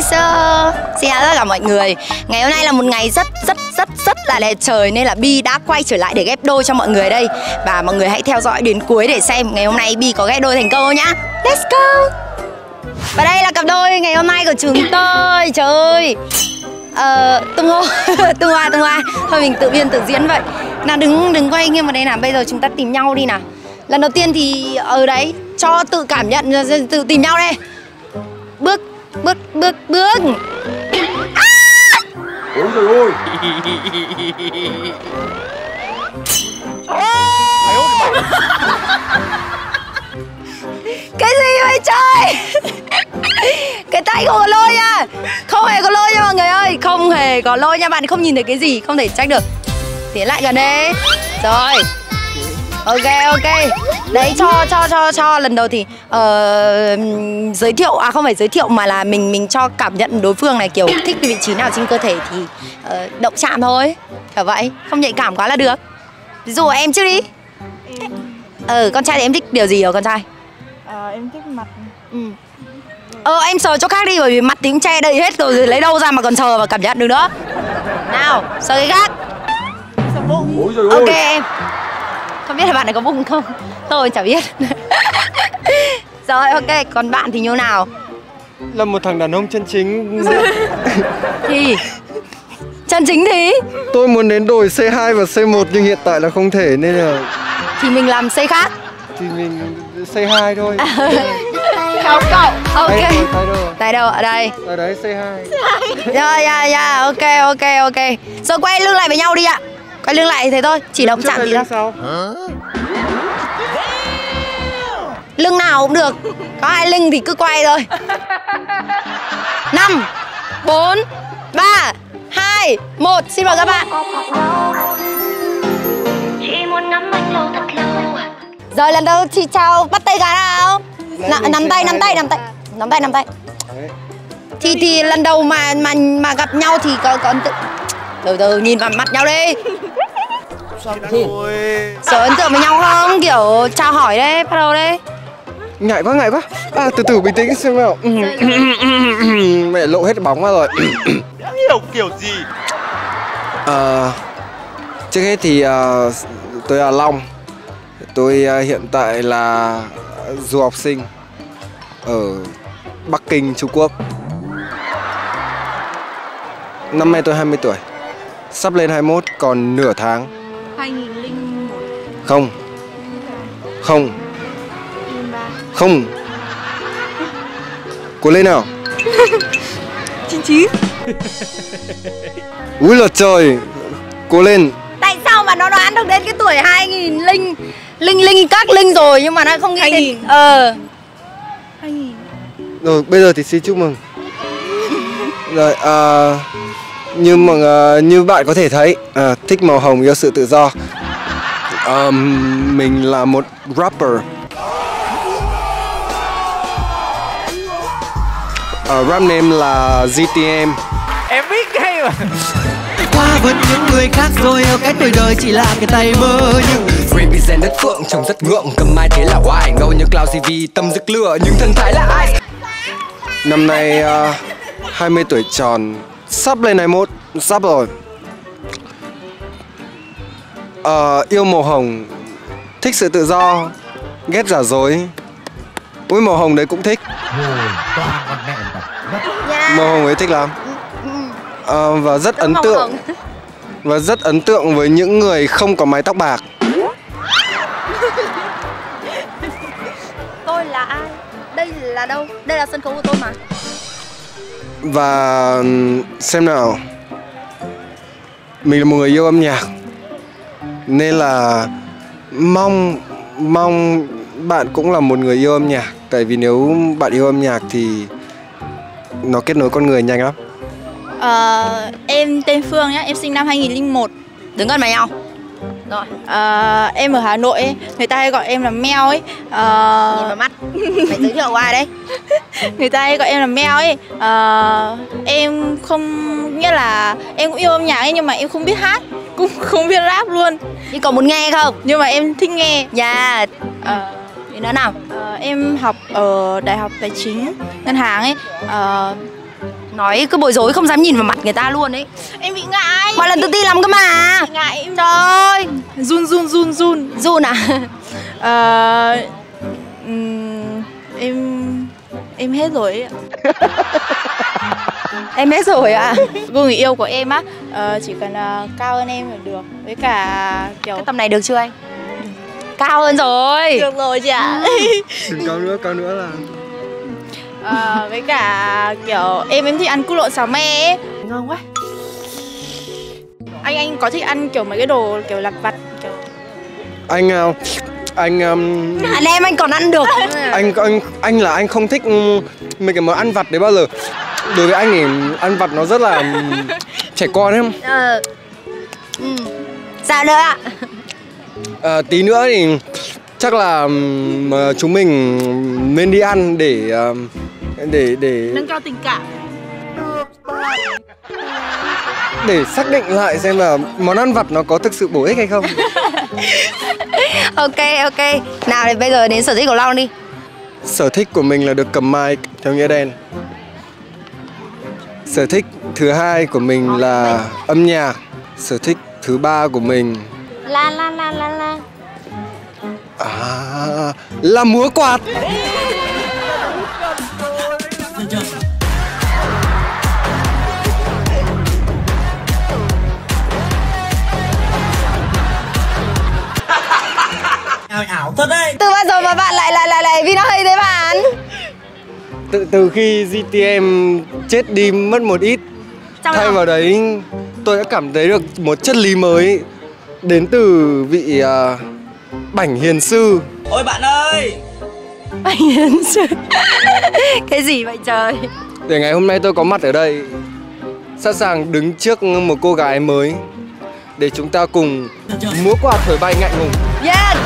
Xin chào tất cả mọi người. Ngày hôm nay là một ngày rất là đẹp trời, nên là Bi đã quay trở lại để ghép đôi cho mọi người đây. Và mọi người hãy theo dõi đến cuối để xem ngày hôm nay Bi có ghép đôi thành công không nhá. Let's go. Và đây là cặp đôi ngày hôm nay của chúng tôi. Trời ơi, tung hoa. Thôi mình tự biên tự diễn vậy. Nào đừng quay nghiêng vào đây nào. Bây giờ chúng ta tìm nhau đi nào. Lần đầu tiên thì ở đấy cho tự cảm nhận, tự tìm nhau đây. Bước. Ôi trời ơi. Cái gì vậy trời? Cái tay không có lôi nha. Không hề có lôi nha mọi người ơi. Không hề có lôi nha, bạn không nhìn thấy cái gì, không thể trách được. Tiến lại gần đi. Rồi. Ok. Đấy, cho lần đầu thì giới thiệu, không phải giới thiệu mà là mình cho cảm nhận đối phương này, kiểu thích vị trí nào trên cơ thể thì động chạm thôi. Kiểu vậy, không nhạy cảm quá là được. Ví dụ em trước đi. Con trai thì em thích điều gì ở con trai? Em thích mặt. Em sờ chỗ khác đi, bởi vì mặt thì cũng che đầy hết rồi, lấy đâu ra mà còn sờ và cảm nhận được nữa. Nào, sờ cái khác. Sờ bụng. Ôi trời ơi. Ok em. Không biết là bạn này có bụng không? Tôi chả biết. Rồi ok, còn bạn thì như nào? Là một thằng đàn ông chân chính. Thì chân chính thì Tôi muốn đến đồi C2 và C1 nhưng hiện tại là không thể, nên là thì mình làm xây khác. thì mình C2 thôi. Không cậu. Ok. Tay Tay đâu? Ở đây. ở đấy C2. Dạ. Ok. Rồi quay lưng lại với nhau đi ạ. Quay lưng lại thế thôi, chỉ động chạm gì đâu. Sao? Lưng nào cũng được. Có hai lưng thì cứ quay thôi. 5 4 3 2 1. Xin mời các bạn. Rồi lần đầu thì chào, bắt tay cái nào. Nắm tay. Thì lần đầu mà gặp nhau thì có ấn tượng. Từ nhìn vào mặt nhau đi. Có ấn tượng với nhau không? Kiểu chào hỏi đấy, bắt đầu đấy. Ngại quá. Từ từ bình tĩnh xem nào. Mẹ lộ hết bóng ra rồi. Hiểu kiểu gì? Trước hết thì tôi là Long. Tôi hiện tại là du học sinh ở Bắc Kinh, Trung Quốc. Năm nay tôi 20 tuổi. Sắp lên 21, còn nửa tháng. 2001. Không. 2003. Cố lên nào. 99. Úi là trời. Cố lên. Tại sao mà nó đoán được đến cái tuổi 2000 linh các linh rồi nhưng mà nó không nghĩ 2000. đến 2000. Rồi bây giờ thì xin chúc mừng. Rồi như bạn có thể thấy, thích màu hồng, yêu sự tự do. Mình là một rapper. Rap name là GTM. Em biết ngay mà. Qua vượt những người khác rồi ở cái tuổi đời chỉ là cái tay mơ. Nhưng represent đất phượng trông rất ngượng, cầm mai thế là oai, ngầu như cloud CV tâm rực lửa nhưng thân thái là ai. Năm nay 20 tuổi tròn, sắp lên 21, sắp rồi. Yêu màu hồng, thích sự tự do, ghét giả dối. Ui, màu hồng đấy cũng thích. Màu hồng ấy thích lắm. Và rất ấn tượng. Và rất ấn tượng với những người không có mái tóc bạc. Tôi là ai? Đây là đâu? Đây là sân khấu của tôi mà. Và xem nào, mình là một người yêu âm nhạc, nên là mong bạn cũng là một người yêu âm nhạc. Tại vì nếu bạn yêu âm nhạc thì nó kết nối con người nhanh lắm. Em tên Phương nhá, em sinh năm 2001. Đứng gần vào nhau. Rồi. Em ở Hà Nội ấy, người ta hay gọi em là Meo ấy. Nhìn vào mắt. Phải giới thiệu ai đấy? Người ta hay gọi em là Meo ấy. Em không, nghĩa là em cũng yêu âm nhạc ấy nhưng mà em không biết hát, cũng không biết rap luôn. Nhưng có muốn nghe không? Nhưng mà em thích nghe. Dạ. Thì nữa nào? Em học ở Đại học Tài chính Ngân hàng ấy. Nói cứ bối rối không dám nhìn vào mặt người ta luôn ấy. Em bị ngại. Mọi lần tự tin lắm cơ mà. Ngại em. Trời ơi. Run. Run à? Em hết rồi ấy ạ. Em hết rồi ạ. Gu người yêu của em á, chỉ cần cao hơn em là được. Với cả kiểu Cái tầm này được chưa anh? Cao hơn rồi. được rồi chị ạ. Đừng cao nữa là Với cả kiểu em thích ăn cút lộn xào me ấy. Ngon quá. Anh có thích ăn kiểu mấy cái đồ kiểu lặt vặt kiểu anh Anh em anh còn ăn được. anh là anh không thích mấy cái món ăn vặt đấy bao giờ. Đối với anh thì ăn vặt nó rất là trẻ con ấy. Sao nữa ạ? Tí nữa thì chắc là chúng mình nên đi ăn để nâng cao tình cảm. để xác định lại xem là món ăn vặt nó có thực sự bổ ích hay không. Ok. Nào thì bây giờ đến sở thích của Long đi. Sở thích của mình là được cầm mic theo nghĩa đen. Sở thích thứ hai của mình là âm nhạc. Sở thích thứ ba của mình là múa quạt. Ảo thật đấy. Từ bao giờ mà bạn lại vì nó hay thế bạn? Từ khi GTM chết đi mất một ít, thay vào đấy tôi đã cảm thấy được một chất lý mới đến từ vị Bảnh Hiền Sư. Ôi bạn ơi. Bảnh Hiền Sư. Cái gì vậy trời? Để ngày hôm nay tôi có mặt ở đây, sẵn sàng đứng trước một cô gái mới để chúng ta cùng múa quạt thổi bay ngại ngùng. Yes.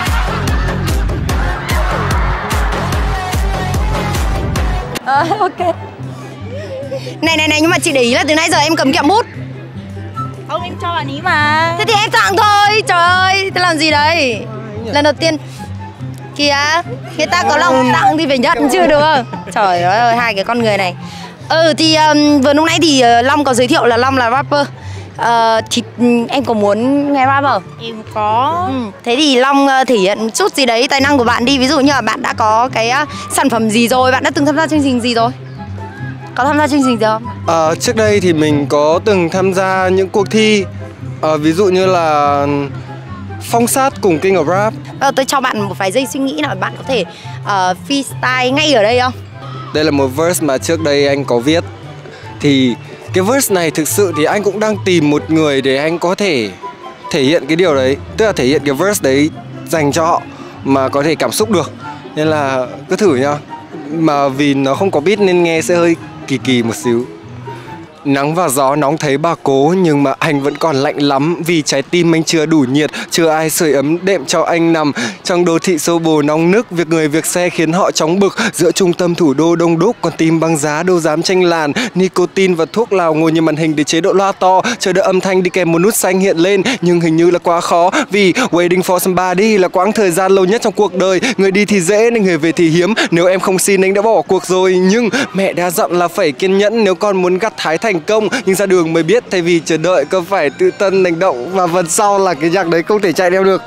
Ok. Này nhưng mà chị để ý là từ nãy giờ em cầm kẹo mút. Ông em cho bạn ý mà. Thế thì em tặng thôi. Trời ơi, thế làm gì đấy? Lần đầu tiên kìa, người ta có lòng tặng thì phải nhận chứ được không? Trời ơi, hai cái con người này. Thì vừa lúc nãy thì Long có giới thiệu là Long là rapper. Thì em có muốn nghe rap không? Em có. Thế thì Long thể hiện chút gì đấy tài năng của bạn đi. Ví dụ như là bạn đã có cái sản phẩm gì rồi, bạn đã từng tham gia chương trình gì rồi? Có tham gia chương trình gì không? Trước đây thì mình có từng tham gia những cuộc thi, ví dụ như là Phong Sát cùng King of Rap. Tôi cho bạn một vài giây suy nghĩ nào bạn có thể freestyle ngay ở đây không? Đây là một verse mà trước đây anh có viết. Thì cái verse này thực sự thì anh cũng đang tìm một người để anh có thể thể hiện cái điều đấy. Tức là thể hiện cái verse đấy dành cho họ mà có thể cảm xúc được. Nên là cứ thử nhá. Mà vì nó không có beat nên nghe sẽ hơi kỳ một xíu. Nắng và gió nóng thấy bà cố, nhưng mà anh vẫn còn lạnh lắm vì trái tim anh chưa đủ nhiệt, chưa ai sưởi ấm đệm cho anh nằm trong đô thị xô bồ nóng nức. Việc người việc xe khiến họ chóng bực, giữa trung tâm thủ đô đông đúc, con tim băng giá đâu dám tranh làn. Nicotine và thuốc lào ngồi như màn hình để chế độ loa to, chờ đợi âm thanh đi kèm một nút xanh hiện lên. Nhưng hình như là quá khó vì waiting for somebody là quãng thời gian lâu nhất trong cuộc đời. Người đi thì dễ nên người về thì hiếm, nếu em không xin anh đã bỏ cuộc rồi. Nhưng mẹ đã dặn là phải kiên nhẫn nếu con muốn gặt hái thành công, nhưng ra đường mới biết thay vì chờ đợi có phải tự thân hành động. Và phần sau là cái nhạc đấy không thể chạy theo được.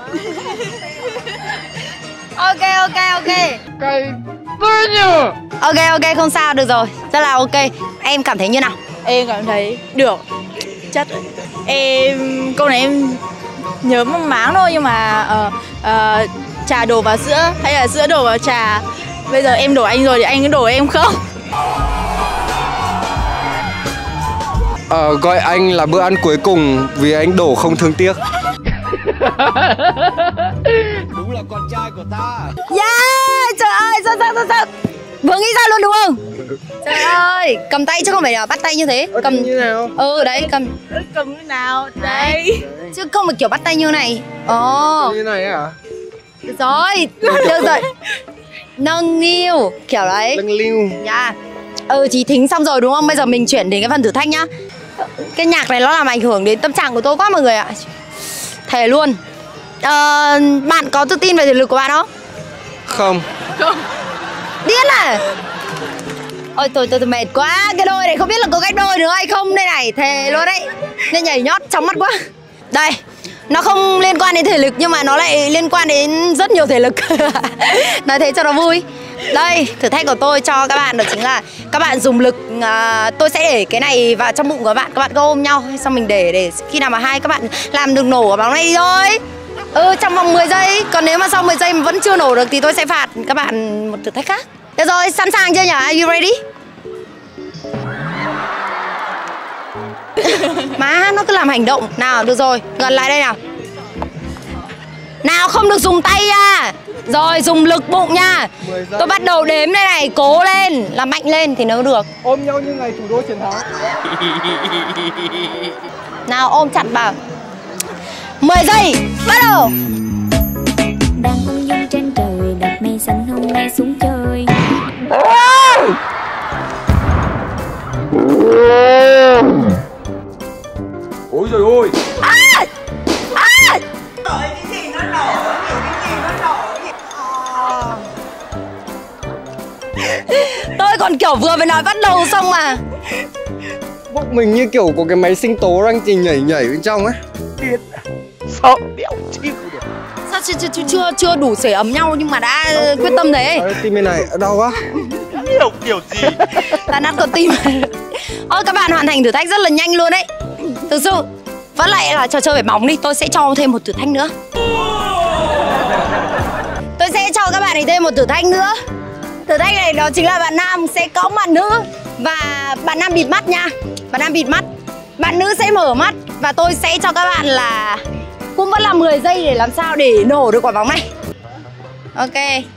Ok. Cái tôi nhờ. Ok, không sao, được rồi. Rất là ok. Em cảm thấy như nào? Em cảm thấy được. Chất em câu này em nhớ máng thôi, nhưng mà trà đổ vào sữa hay là sữa đổ vào trà? Bây giờ em đổ anh rồi thì anh cứ đổ em không? Gọi anh là bữa ăn cuối cùng vì anh đổ không thương tiếc. Đúng là con trai của ta. Yeah, trời ơi, sao vừa nghĩ ra luôn đúng không? Trời ơi, cầm tay chứ không phải là bắt tay như thế. Cầm như nào? Đấy, cầm Cầm như nào? Đây. chứ không phải kiểu bắt tay như này. Như này à? Được rồi. Nâng niu kiểu đấy. Nâng liu. Dạ. Thì thính xong rồi đúng không? Bây giờ mình chuyển đến cái phần thử thách nhá. Cái nhạc này nó làm ảnh hưởng đến tâm trạng của tôi quá mọi người ạ. Thề luôn. Bạn có tự tin về thể lực của bạn không? Không. Điên à? Ôi tôi mệt quá. Cái đôi này không biết là có cách đôi được hay không đây này. Thề luôn đấy. Nên nhảy nhót trong mắt quá. Đây, nó không liên quan đến thể lực nhưng mà nó lại liên quan đến rất nhiều thể lực. Nói thế cho nó vui. Đây, thử thách của tôi cho các bạn đó chính là các bạn dùng lực. Tôi sẽ để cái này vào trong bụng của các bạn cứ ôm nhau. Xong mình để khi nào mà hai các bạn làm được nổ quả bóng này đi thôi. Trong vòng 10 giây. Còn nếu mà sau 10 giây mà vẫn chưa nổ được thì tôi sẽ phạt các bạn một thử thách khác. Được rồi, sẵn sàng chưa nhỉ? Are you ready? Má, nó cứ làm hành động. Nào, được rồi, gần lại đây nào. Nào, không được dùng tay nha. Rồi, dùng lực bụng nha. Tôi bắt đầu đếm đây này, cố lên. Làm mạnh lên thì nó được. Ôm nhau như ngày thủ đô chiến thắng. Nào, ôm chặt vào. 10 giây, bắt đầu. Đang ung dung trên trời, đặt mây xanh hôm nay xuống chơi. Ôi trời ơi. Tôi còn kiểu vừa mới nói bắt đầu xong mà. Bụng mình như kiểu có cái máy sinh tố đang chỉ nhảy bên trong ấy. Sợ đéo chịu được. Sao chưa đủ sưởi ấm nhau nhưng mà đã quyết tâm đấy. Tim bên này đau quá. Hiểu kiểu gì. Ta nát con tim. Ôi các bạn hoàn thành thử thách rất là nhanh luôn đấy. Thực sự. Vẫn lại là trò chơi về bóng đi. Tôi sẽ cho thêm một thử thách nữa. Tôi sẽ cho các bạn ấy thêm một thử thách nữa. Thử thách này đó chính là bạn nam sẽ cõng bạn nữ. Và bạn nam bịt mắt nha. Bạn nam bịt mắt. Bạn nữ sẽ mở mắt. Và tôi sẽ cho các bạn là cũng vẫn là 10 giây để làm sao để nổ được quả bóng này. Ok.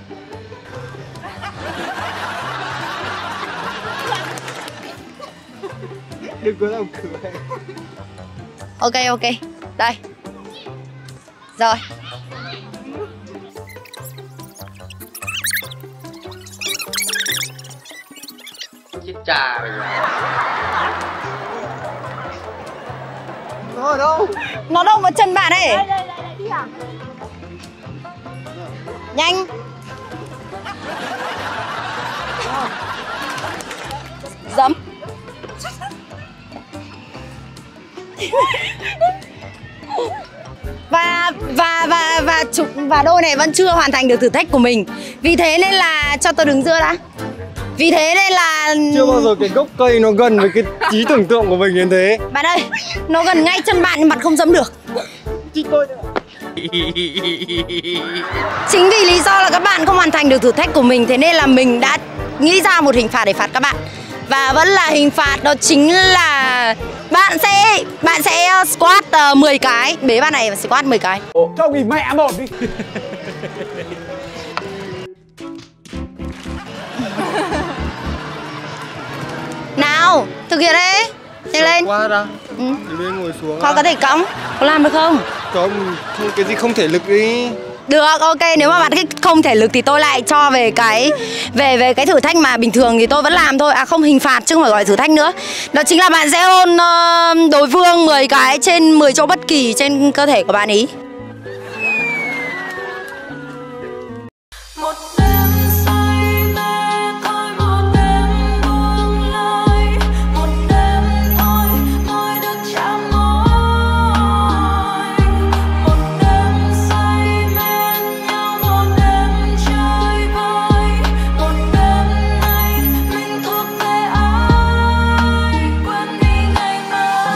Đừng có làm cười. Ok. Đây. Rồi. Chết trà rồi. Nó ở đâu? Nó đâu vào chân bạn ấy. Đây, đi à? Nhanh. Dẫm. Và đôi này vẫn chưa hoàn thành được thử thách của mình. Vì thế nên là cho tôi đứng giữa đã. Vì thế nên là Chưa bao giờ cái gốc cây nó gần với cái trí tưởng tượng của mình đến thế. bạn ơi, nó gần ngay chân bạn nhưng bạn không dẫm được. Chính tôi nữa. Chính vì lý do là các bạn không hoàn thành được thử thách của mình, thế nên là mình đã nghĩ ra một hình phạt để phạt các bạn. Và vẫn là hình phạt đó chính là bạn sẽ squat 10 cái. Bế bạn này và squat 10 cái. Cho nghỉ mẹ một đi. Nào, thực hiện đấy. Nhanh lên. Qua ra. Ừ. Đi ngồi xuống. Họ có thể cõng. Có làm được không? Không, cái gì không thể lực đi. Được, ok, nếu mà bạn không thể lực thì tôi lại cho về cái thử thách mà bình thường thì tôi vẫn làm thôi. À không, hình phạt chứ không phải gọi thử thách nữa. Đó chính là bạn sẽ hôn đối phương 10 cái trên 10 chỗ bất kỳ trên cơ thể của bạn ý. Một đêm say mê thôi, một đêm buông lơi, một đêm thôi môi được chạm môi, một đêm say mê nhau, một đêm chơi vơi, một đêm nay mình thuộc về ai, quên đi ngày mai.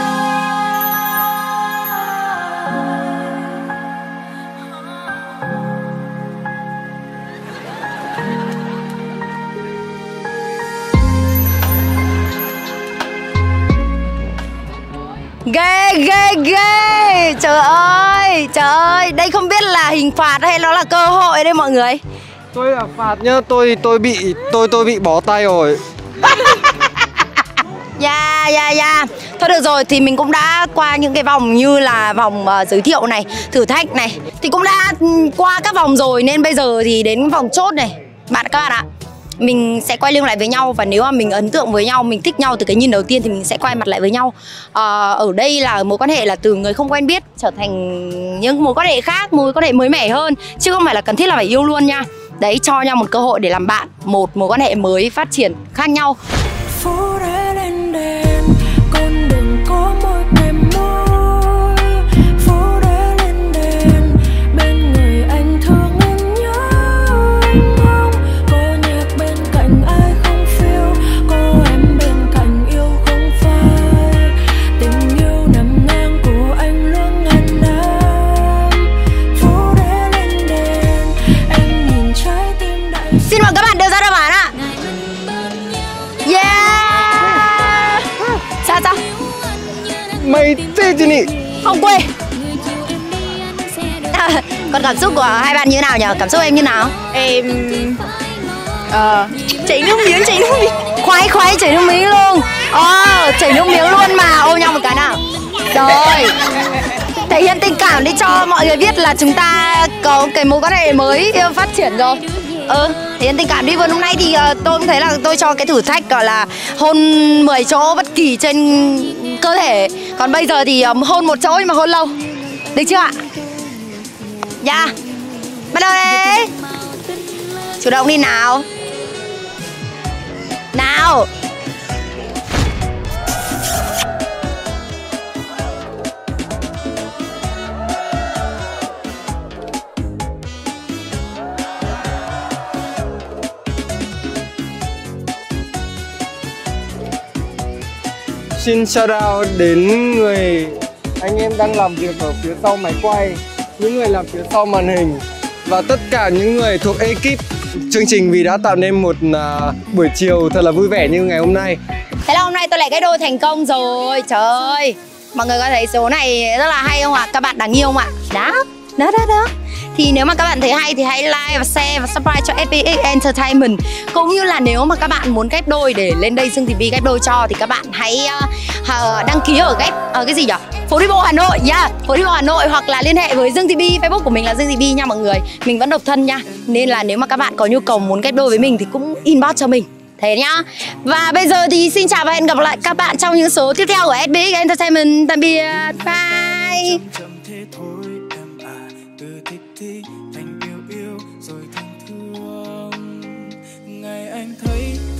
Ghê. Trời ơi, đây không biết là hình phạt hay nó là cơ hội đây mọi người. Tôi là phạt nhá, tôi bị bó tay rồi. Dạ. Thôi được rồi, thì mình cũng đã qua những cái vòng như là vòng giới thiệu này, thử thách này. Thì cũng đã qua các vòng rồi nên bây giờ thì đến vòng chốt này. Các bạn ạ, mình sẽ quay lưng lại với nhau. Và nếu mà mình ấn tượng với nhau, mình thích nhau từ cái nhìn đầu tiên thì mình sẽ quay mặt lại với nhau. Ở đây là mối quan hệ là từ người không quen biết trở thành những mối quan hệ khác, mối quan hệ mới mẻ hơn, chứ không phải là cần thiết là phải yêu luôn nha. Đấy, cho nhau một cơ hội để làm bạn, một mối quan hệ mới phát triển khác nhau. Phố đã lên đèn, con đường có môi kèm môi. Phố đã lên đèn, bên người anh thương anh nhớ anh không. Có nhạc bên cạnh ai không phiêu, có em bên cạnh yêu không phai. Tình yêu nằm ngang của anh luôn ngàn năm. Phố đã lên đèn, em nhìn trái tim đại. Xin mời các bạn đưa ra đáp án ạ. Yeah. Sao? Mày thế chứ nhỉ? Không quê. Còn cảm xúc của hai bạn như thế nào nhỉ? Cảm xúc em như nào? Em chảy nước miếng. Khoái chảy nước miếng luôn. Chảy nước miếng luôn mà. Ôm nhau một cái nào. Rồi. Thể hiện tình cảm để cho mọi người biết là chúng ta có cái mối quan hệ mới phát triển rồi. Thể hiện tình cảm đi. Vừa hôm nay thì tôi cũng thấy là tôi cho cái thử thách gọi là hôn 10 chỗ bất kỳ trên cơ thể. Còn bây giờ thì hôn một chỗ nhưng mà hôn lâu. Được chưa ạ? Dạ. Bắt đầu đấy. Chủ động đi nào. Nào. Xin shout out đến người anh em đang làm việc ở phía sau máy quay, những người làm phía sau màn hình và tất cả những người thuộc ekip chương trình vì đã tạo nên một buổi chiều thật là vui vẻ như ngày hôm nay. Thế là hôm nay tôi lại ghép đôi thành công rồi. Trời ơi, mọi người có thấy số này rất là hay không ạ? Các bạn đáng yêu không ạ? Đó. Thì nếu mà các bạn thấy hay thì hãy like và share và subscribe cho FPX Entertainment. Cũng như là nếu mà các bạn muốn ghép đôi để lên đây Dương TV ghép đôi cho thì các bạn hãy đăng ký ở cái gì nhỉ? Phố đi bộ Hà Nội nha, Phố đi bộ Hà Nội, hoặc là liên hệ với Dương TV, Facebook của mình là Dương TV nha mọi người. Mình vẫn độc thân nha. Nên là nếu mà các bạn có nhu cầu muốn ghép đôi với mình thì cũng inbox cho mình. Thế nhá. Và bây giờ thì xin chào và hẹn gặp lại các bạn trong những số tiếp theo của FPX Entertainment. Tạm biệt. Bye. Thành yêu rồi thương. Ngày anh thấy